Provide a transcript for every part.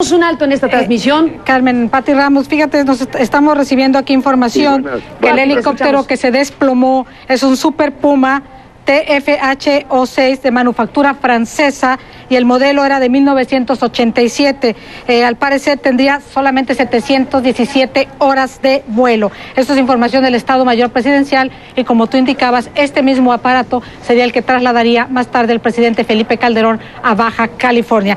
Un alto en esta transmisión. Carmen, Pati Ramos, fíjate, nos estamos recibiendo aquí información que el helicóptero que se desplomó es un Super Puma TFHO6 de manufactura francesa y el modelo era de 1987. Al parecer tendría solamente 717 horas de vuelo. Esto es información del Estado Mayor Presidencial y como tú indicabas, este mismo aparato sería el que trasladaría más tarde el presidente Felipe Calderón a Baja California.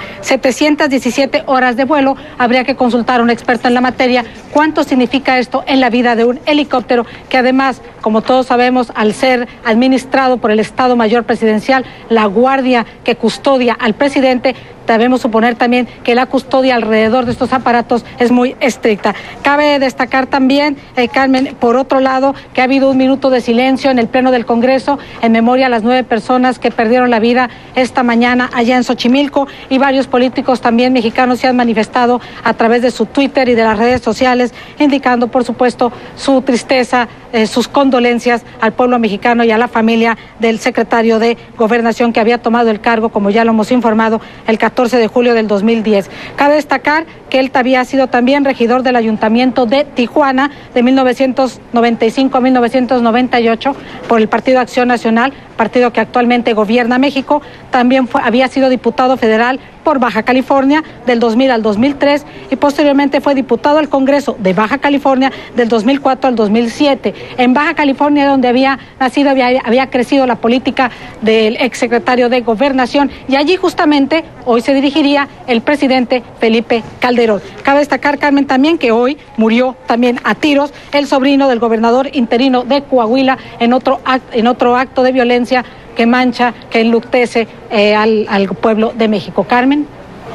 717 horas de vuelo, habría que consultar a un experto en la materia cuánto significa esto en la vida de un helicóptero que además, como todos sabemos, al ser administrado por el Estado Mayor Presidencial, la guardia que custodia al presidente, debemos suponer también que la custodia alrededor de estos aparatos es muy estricta. Cabe destacar también, Carmen, por otro lado, que ha habido un minuto de silencio en el Pleno del Congreso en memoria a las 9 personas que perdieron la vida esta mañana allá en Xochimilco y varios políticos también mexicanos se han manifestado a través de su Twitter y de las redes sociales, indicando, por supuesto, su tristeza, sus condolencias al pueblo mexicano y a la familia del secretario de Gobernación que había tomado el cargo, como ya lo hemos informado, el 14 de julio del 2010. Cabe destacar que él había sido también regidor del Ayuntamiento de Tijuana de 1995 a 1998 por el Partido Acción Nacional, partido que actualmente gobierna México. También había sido diputado federal por Baja California del 2000 al 2003 y posteriormente fue diputado al Congreso de Baja California del 2004 al 2007. En Baja California, donde había nacido, había crecido la política del exsecretario de Gobernación y allí justamente hoy se dirigiría el presidente Felipe Calderón. Cabe destacar, Carmen, también que hoy murió también a tiros el sobrino del gobernador interino de Coahuila en otro acto de violencia que mancha, que enlutece al pueblo de México. Carmen.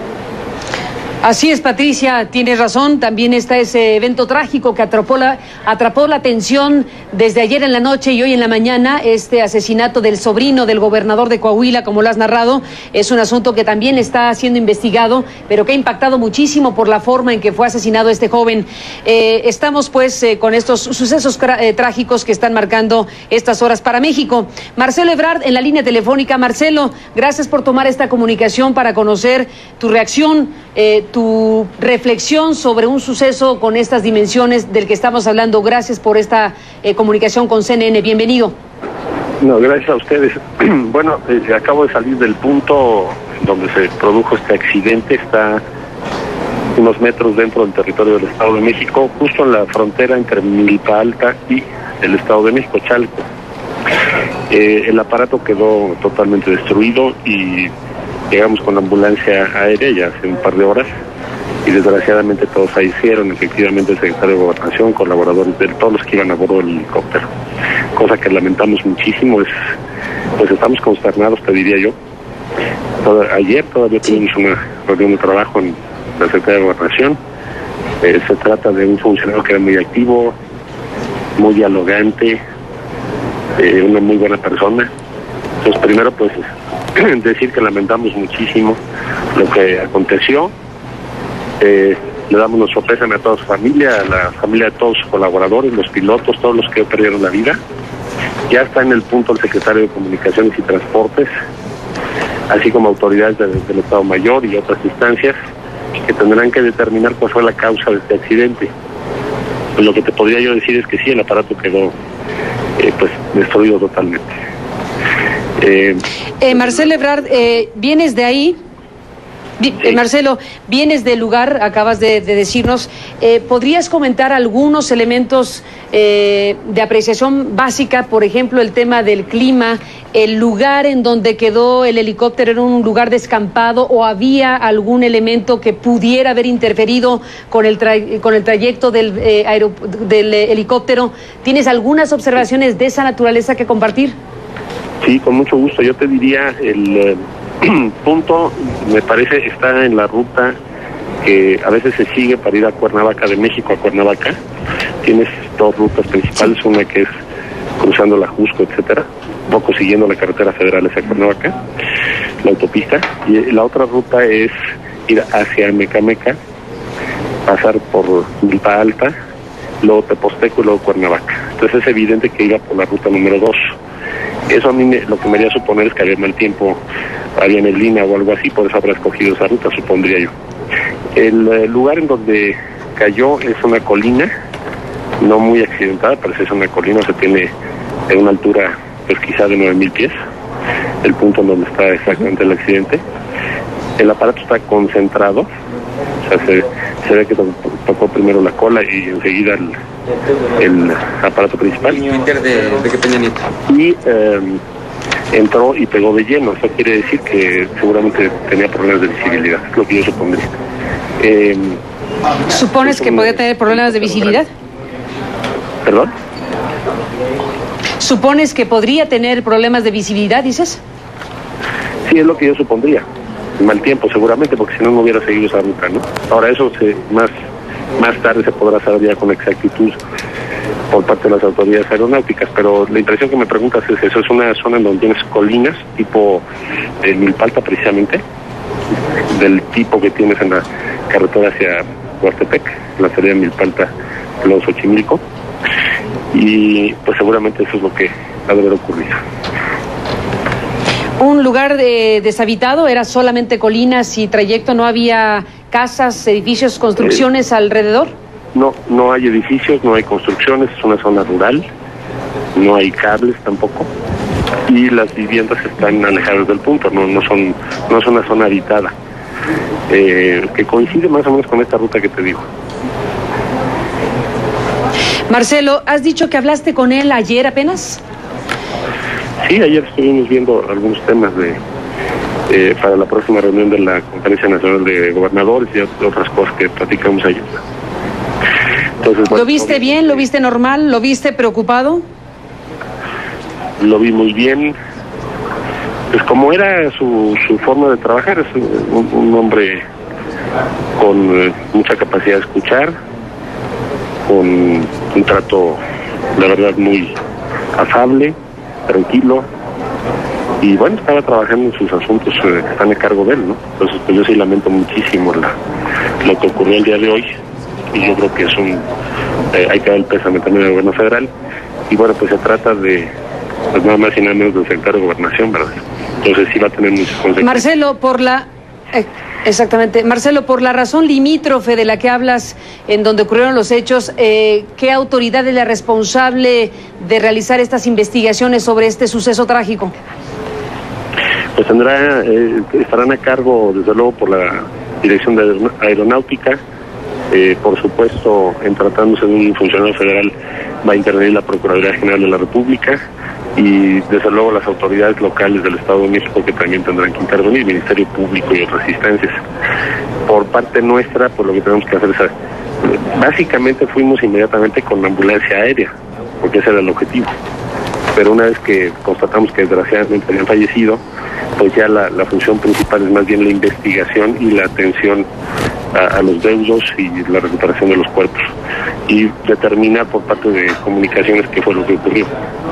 Así es, Patricia, tienes razón. También está ese evento trágico que atrapó la atención desde ayer en la noche y hoy en la mañana. Este asesinato del sobrino del gobernador de Coahuila, como lo has narrado, es un asunto que también está siendo investigado, pero que ha impactado muchísimo por la forma en que fue asesinado este joven. Estamos pues con estos sucesos trágicos que están marcando estas horas para México. Marcelo Ebrard en la línea telefónica. Marcelo, gracias por tomar esta comunicación para conocer tu reacción, tu reflexión sobre un suceso con estas dimensiones del que estamos hablando. Gracias por esta comunicación con CNN. Bienvenido. No, gracias a ustedes. Bueno, acabo de salir del punto donde se produjo este accidente. Está unos metros dentro del territorio del Estado de México, justo en la frontera entre Milpa Alta y el Estado de México, Chalco. El aparato quedó totalmente destruido y llegamos con la ambulancia aérea ya hace un par de horas y desgraciadamente todos fallecieron, efectivamente el secretario de Gobernación, colaboradores de todos los que iban a bordo del helicóptero, cosa que lamentamos muchísimo. Pues estamos consternados, te diría yo. Ayer todavía tuvimos una reunión de trabajo en la Secretaría de Gobernación. Se trata de un funcionario que era muy activo, muy dialogante, una muy buena persona. Entonces primero pues decir que lamentamos muchísimo lo que aconteció. Le damos nuestro pésame a toda su familia, a la familia de todos sus colaboradores, los pilotos, todos los que perdieron la vida. Ya está en el punto el secretario de Comunicaciones y Transportes, así como autoridades del Estado Mayor y otras instancias que tendrán que determinar cuál fue la causa de este accidente. Pues lo que te podría yo decir es que sí, el aparato quedó pues destruido totalmente. Marcelo Ebrard, vienes de ahí. Marcelo, vienes del lugar, acabas de decirnos, ¿podrías comentar algunos elementos de apreciación básica? Por ejemplo, el tema del clima, el lugar en donde quedó el helicóptero, ¿era un lugar descampado o había algún elemento que pudiera haber interferido con el trayecto del helicóptero? ¿Tienes algunas observaciones de esa naturaleza que compartir? Sí, con mucho gusto. Yo te diría, el punto, me parece, está en la ruta que a veces se sigue para ir a Cuernavaca, de México a Cuernavaca. Tienes dos rutas principales, una que es cruzando la Jusco, etcétera, un poco siguiendo la carretera federal hacia Cuernavaca, la autopista, y la otra ruta es ir hacia Mecameca, pasar por Milpa Alta, luego Teposteco y luego Cuernavaca. Entonces es evidente que iba por la ruta número 2. Eso a mí lo que me haría suponer es que había mal tiempo, había neblina o algo así, por eso habrá escogido esa ruta, supondría yo. El lugar en donde cayó es una colina, no muy accidentada, parece ser una colina, o sea, tiene una altura pues quizá de 9,000 pies, el punto en donde está exactamente el accidente. El aparato está concentrado, o sea, se ve que tocó primero la cola y enseguida el aparato principal. Twitter de que Peña Nieto. Y entró y pegó de lleno. Eso quiere decir que seguramente tenía problemas de visibilidad, es lo que yo supondría. ¿Supones que podía tener problemas de visibilidad? ¿Perdón? ¿Supones que podría tener problemas de visibilidad, dices? Sí, es lo que yo supondría. Mal tiempo seguramente, porque si no, no hubiera seguido esa ruta, ¿no? Ahora eso más tarde se podrá saber ya con exactitud por parte de las autoridades aeronáuticas, pero la impresión que me preguntas es eso, es una zona en donde tienes colinas, tipo Milpalta precisamente, del tipo que tienes en la carretera hacia Huastepec, la salida de Milpalta, los Xochimilco, y pues seguramente eso es lo que ha de haber ocurrido. Un lugar deshabitado, era solamente colinas y trayecto, no había casas, edificios, construcciones alrededor. No hay edificios, no hay construcciones, es una zona rural, no hay cables tampoco, y las viviendas están alejadas del punto, no es una zona habitada, que coincide más o menos con esta ruta que te digo. Marcelo, ¿has dicho que hablaste con él ayer apenas? Sí, ayer estuvimos viendo algunos temas para la próxima reunión de la Conferencia Nacional de Gobernadores y otras cosas que platicamos ayer. Entonces, bueno, ¿lo viste bien? ¿Lo viste normal? ¿Lo viste preocupado? Lo vi muy bien. Pues como era su forma de trabajar, es un hombre con mucha capacidad de escuchar, con un trato, la verdad, muy afable, tranquilo, y bueno, estaba trabajando en sus asuntos que están a cargo de él, ¿no? Entonces, pues yo sí lamento muchísimo lo que ocurrió el día de hoy, y yo creo que es hay que dar el pésame también al gobierno federal, y bueno, pues se trata de, pues nada más y nada menos del secretario de Gobernación, ¿verdad? Entonces sí va a tener muchas consecuencias. Marcelo, exactamente. Marcelo, por la razón limítrofe de la que hablas, en donde ocurrieron los hechos, ¿qué autoridad es la responsable de realizar estas investigaciones sobre este suceso trágico? Pues estarán a cargo, desde luego, por la Dirección de Aeronáutica. Por supuesto, en tratándose de un funcionario federal, va a intervenir la Procuraduría General de la República y desde luego las autoridades locales del Estado de México, que también tendrán que intervenir, Ministerio Público y otras instancias. Por parte nuestra, pues lo que tenemos que hacer es, básicamente fuimos inmediatamente con la ambulancia aérea, porque ese era el objetivo. Pero una vez que constatamos que desgraciadamente habían fallecido, pues ya la función principal es más bien la investigación y la atención a los deudos y la recuperación de los cuerpos, y determinar por parte de comunicaciones qué fue lo que ocurrió.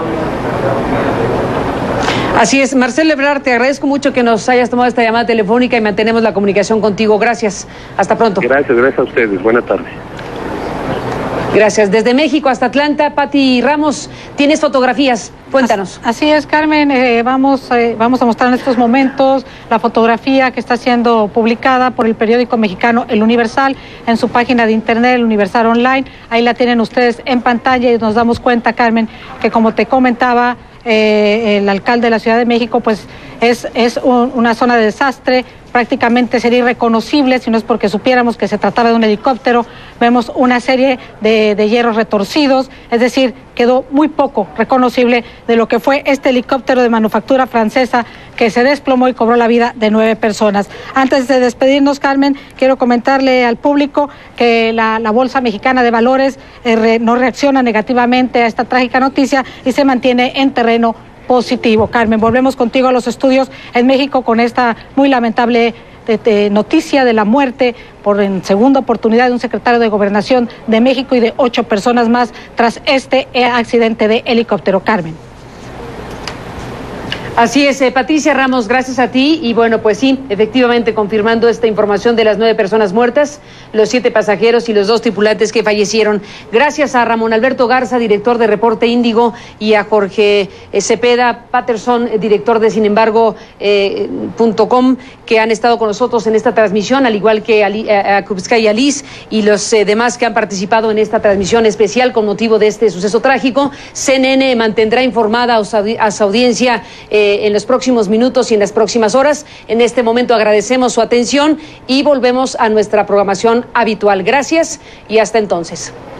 Así es, Marcelo Ebrard, te agradezco mucho que nos hayas tomado esta llamada telefónica y mantenemos la comunicación contigo. Gracias, hasta pronto. Gracias a ustedes, buena tarde. Gracias. Desde México hasta Atlanta, Pati Ramos, tienes fotografías, cuéntanos. Así es, Carmen, vamos a mostrar en estos momentos la fotografía que está siendo publicada por el periódico mexicano El Universal en su página de internet, El Universal Online. Ahí la tienen ustedes en pantalla y nos damos cuenta, Carmen, que como te comentaba el alcalde de la Ciudad de México, pues es una zona de desastre. Prácticamente sería irreconocible si no es porque supiéramos que se trataba de un helicóptero. Vemos una serie de hierros retorcidos, es decir, quedó muy poco reconocible de lo que fue este helicóptero de manufactura francesa que se desplomó y cobró la vida de 9 personas. Antes de despedirnos, Carmen, quiero comentarle al público que la Bolsa Mexicana de Valores no reacciona negativamente a esta trágica noticia y se mantiene en terreno positivo. Carmen, volvemos contigo a los estudios en México con esta muy lamentable noticia de la muerte en segunda oportunidad de un secretario de Gobernación de México y de 8 personas más tras este accidente de helicóptero. Carmen. Así es, Patricia Ramos, gracias a ti. Y bueno, pues sí, efectivamente confirmando esta información de las 9 personas muertas, los 7 pasajeros y los 2 tripulantes que fallecieron. Gracias a Ramón Alberto Garza, director de Reporte Índigo, y a Jorge Cepeda Patterson, director de sinembargo.com, que han estado con nosotros en esta transmisión, al igual que a Kubskay Alice y los demás que han participado en esta transmisión especial con motivo de este suceso trágico. CNN mantendrá informada a su audiencia en los próximos minutos y en las próximas horas. En este momento agradecemos su atención y volvemos a nuestra programación habitual. Gracias y hasta entonces.